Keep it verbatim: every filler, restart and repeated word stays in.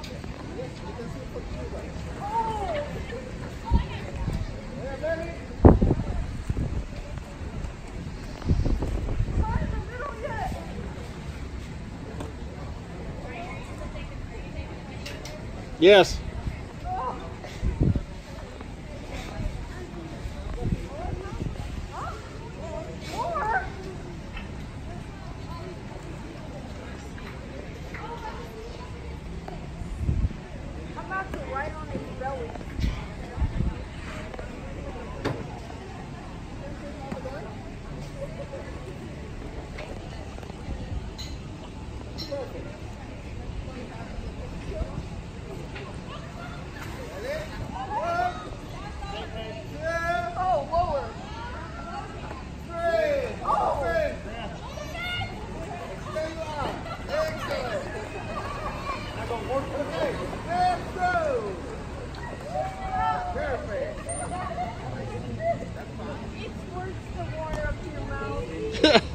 Yes. Right on his belly. Oh, lower. Oh. It squirts the water up to your mouth.